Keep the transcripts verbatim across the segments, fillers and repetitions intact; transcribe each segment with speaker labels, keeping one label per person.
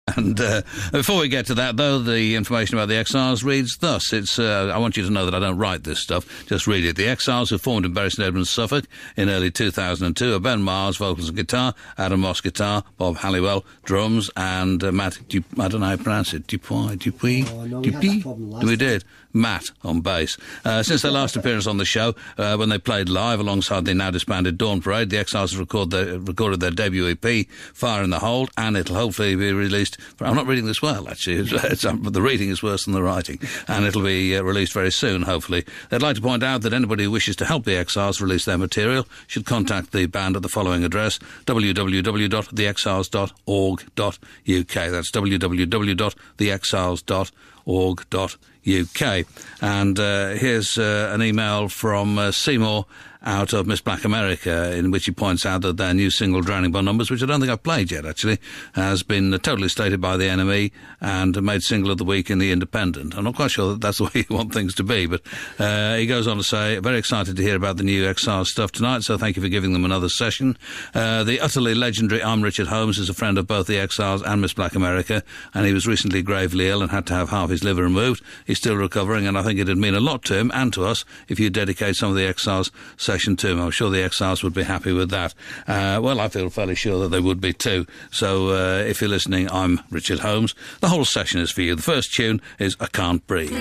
Speaker 1: And uh, before we get to that, though, the information about the Exiles reads thus. It's, uh, I want you to know that I don't write this stuff, just read it. The Exiles, who formed in Bury St Edmunds, Suffolk, in early two thousand two, are Ben Mars, vocals and guitar, Adam Moss, guitar, Bob Halliwell, drums, and uh, Matt, du- I don't know how to pronounce it, Dupuy, Dupuy?
Speaker 2: Oh, no, we had that problem last
Speaker 1: We did. Matt on bass. Uh, since their last appearance on the show, uh, when they played live alongside the now disbanded Dawn Parade, the Exiles have record their, recorded their debut E P, Fire in the Hold, and it'll hopefully be released. I'm not reading this well, actually. It's, it's, um, the reading is worse than the writing, and it'll be uh, released very soon, hopefully. They'd like to point out that anybody who wishes to help the Exiles release their material should contact the band at the following address: w w w dot the exiles dot org dot u k. That's w w w dot the exiles dot org dot u k. And uh, here's uh, an email from uh, Seymour out of Miss Black America, in which he points out that their new single, Drowning by Numbers, which I don't think I've played yet, actually, has been uh, totally stated by the N M E and made single of the week in The Independent. I'm not quite sure that that's the way you want things to be, but uh, he goes on to say, very excited to hear about the new Exiles stuff tonight, so thank you for giving them another session. Uh, the utterly legendary I'm Richard Holmes is a friend of both the Exiles and Miss Black America, and he was recently gravely ill and had to have half his liver removed. He's still recovering, and I think it'd mean a lot to him and to us if you dedicate some of the Exiles session to him. I'm sure the Exiles would be happy with that. Uh, well, I feel fairly sure that they would be too. So uh, if you're listening, I'm Richard Holmes. The whole session is for you. The first tune is I Can't Breathe.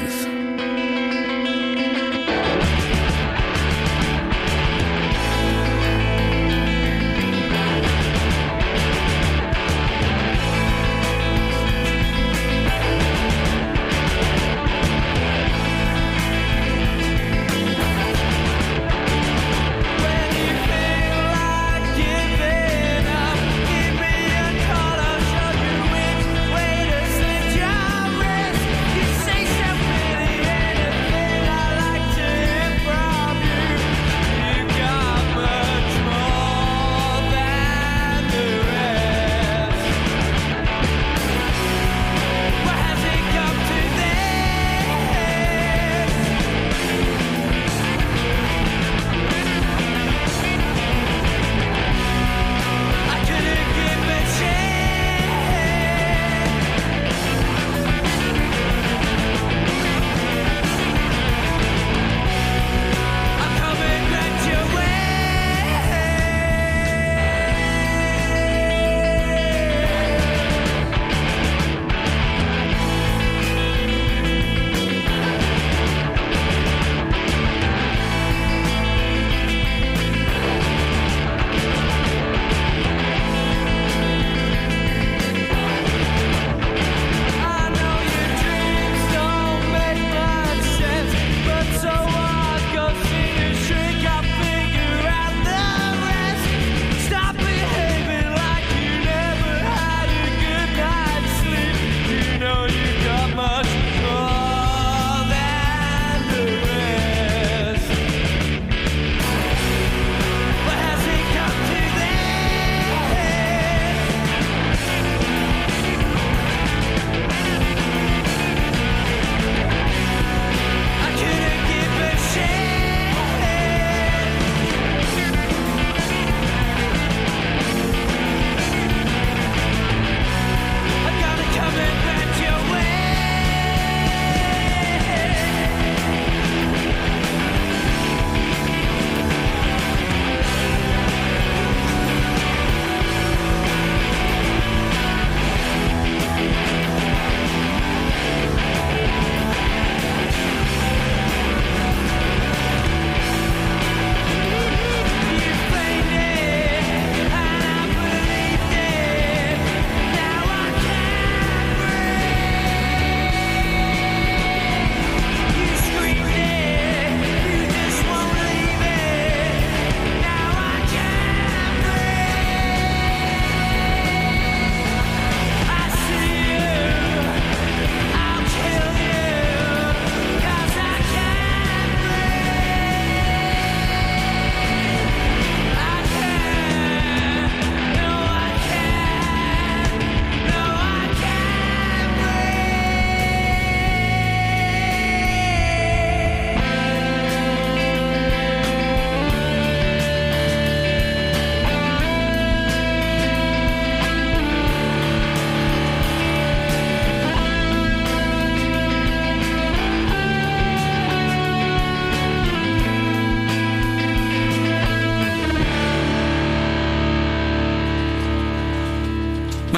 Speaker 3: Way to sit your rest. You say something.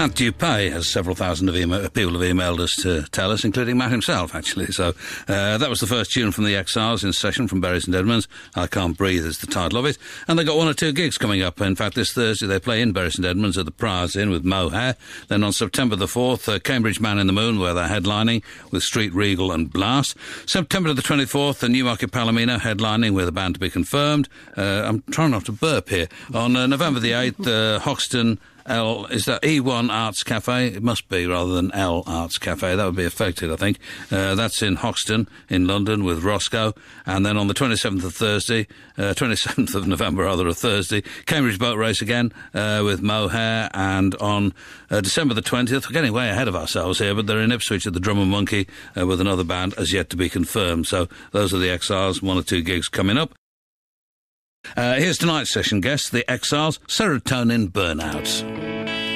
Speaker 1: Matt Dupay has several thousand of email- people have emailed us to tell us, including Matt himself, actually. So uh, that was the first tune from the Exiles in session from Bury St Edmunds. I Can't Breathe is the title of it. And they got one or two gigs coming up. In fact, this Thursday they play in Bury St Edmunds at the Priors Inn with Mohair. Then on September the fourth, uh, Cambridge Man in the Moon, where they're headlining with Street Regal and Blast. September the twenty-fourth, the Newmarket Palomino headlining with a band to be confirmed. Uh, I'm trying not to burp here. On uh, November the eighth, uh, Hoxton L, is that E one Arts Cafe? It must be, rather than L Arts Cafe. That would be affected, I think. Uh, that's in Hoxton, in London, with Roscoe. And then on the twenty-seventh of Thursday, uh, twenty-seventh of November, rather, a Thursday, Cambridge Boat Race again, uh, with Mohair. And on uh, December the twentieth, we're getting way ahead of ourselves here, but they're in Ipswich at the Drum and Monkey uh, with another band as yet to be confirmed. So those are the Exiles, one or two gigs coming up. Uh, here's tonight's session guest, the Exiles, Serotonin Burnout.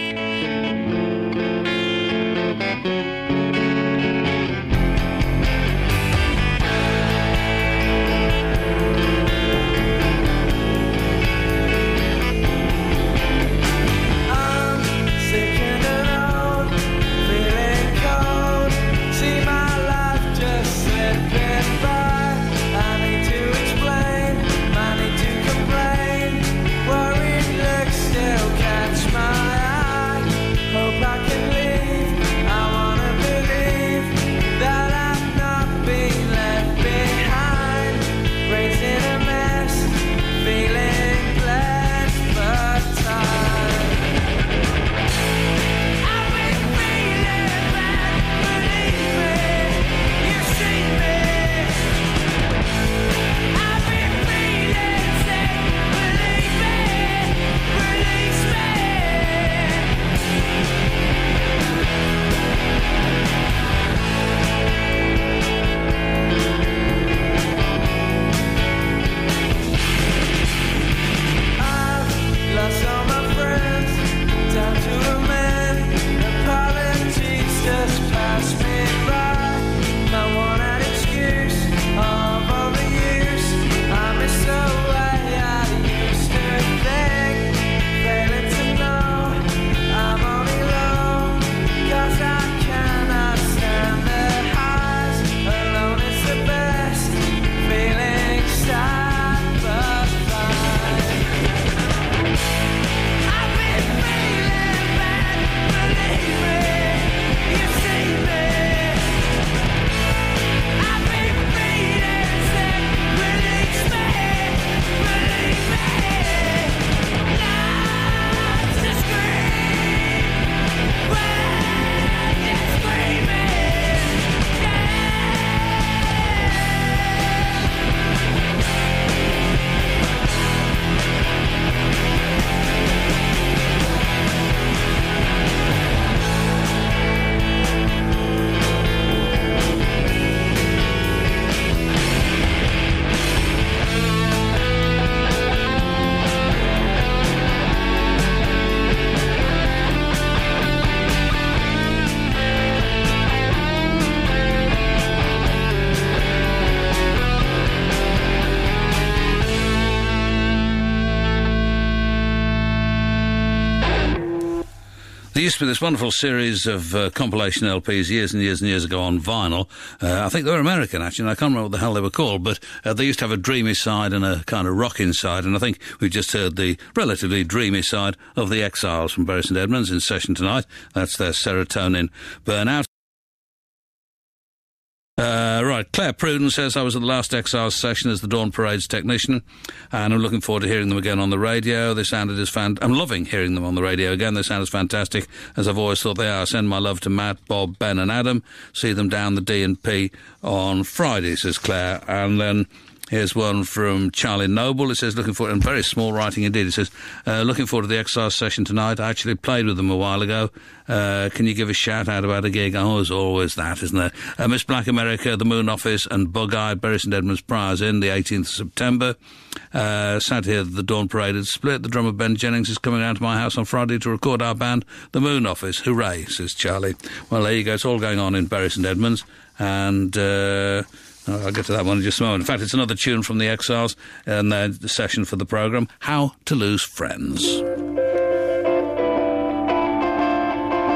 Speaker 1: There used to be this wonderful series of uh, compilation L Ps years and years and years ago on vinyl. Uh, I think they were American, actually, and I can't remember what the hell they were called, but uh, they used to have a dreamy side and a kind of rocking side, and I think we've just heard the relatively dreamy side of the Exiles from Bury St Edmunds in session tonight. That's their Serotonin Burnout. Uh, right, Claire Pruden says, I was at the last Exiles session as the Dawn Parade's technician, and I'm looking forward to hearing them again on the radio. They sounded as fan- I'm loving hearing them on the radio again. They sound as fantastic as I've always thought they are. Send my love to Matt, Bob, Ben and Adam. See them down the D and P on Friday, says Claire. And then here's one from Charlie Noble. It says, looking forward, and very small writing indeed. It says, uh, looking forward to the Exiles session tonight. I actually played with them a while ago. Uh, can you give a shout out about a gig? Oh, there's always that, isn't there? Uh, Miss Black America, The Moon Office and Bug-Eyed, Bury St Edmunds Priors Inn, the eighteenth of September. Uh, sad to hear that the Dawn Parade had split. The drummer Ben Jennings is coming down to my house on Friday to record our band, The Moon Office. Hooray, says Charlie. Well, there you go. It's all going on in Bury St Edmunds. And Uh, I'll get to that one in just a moment. In fact, it's another tune from the Exiles and uh, the session for the programme, How to Lose Friends.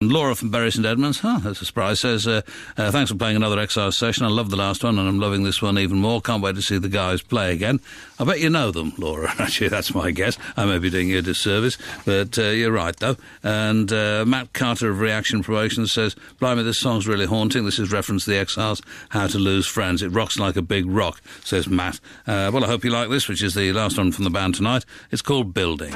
Speaker 1: And Laura from Bury St Edmunds, huh, that's a surprise, says, uh, uh, thanks for playing another Exiles session. I love the last one and I'm loving this one even more. Can't wait to see the guys play again. I bet you know them, Laura. Actually, that's my guess. I may be doing you a disservice, but uh, you're right, though. And uh, Matt Carter of Reaction Promotions says, blimey, this song's really haunting. This is reference to the Exiles, How to Lose Friends. It rocks like a big rock, says Matt. Uh, well, I hope you like this, which is the last one from the band tonight. It's called Building.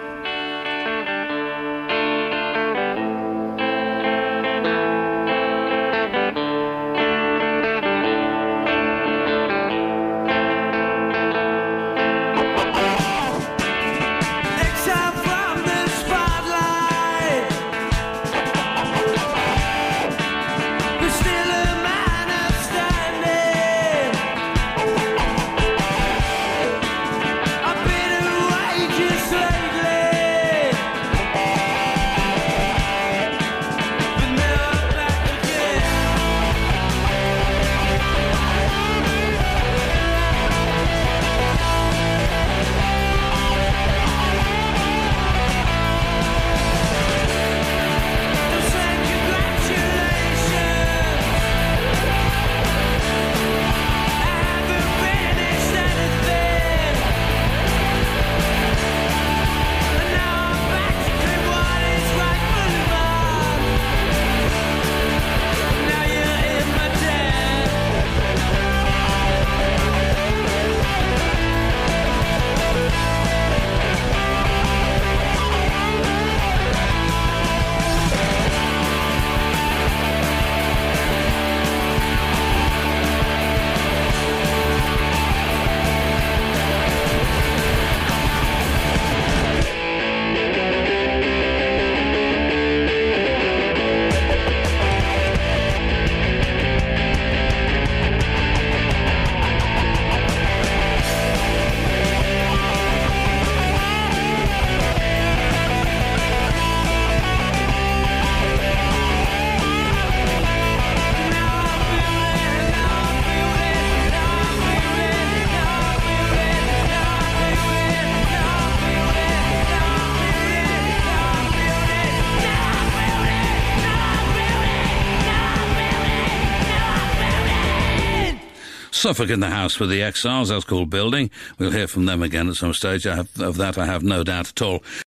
Speaker 1: Suffolk in the House with the Exiles, that's called Building. We'll hear from them again at some stage. I have, of that I have no doubt at all.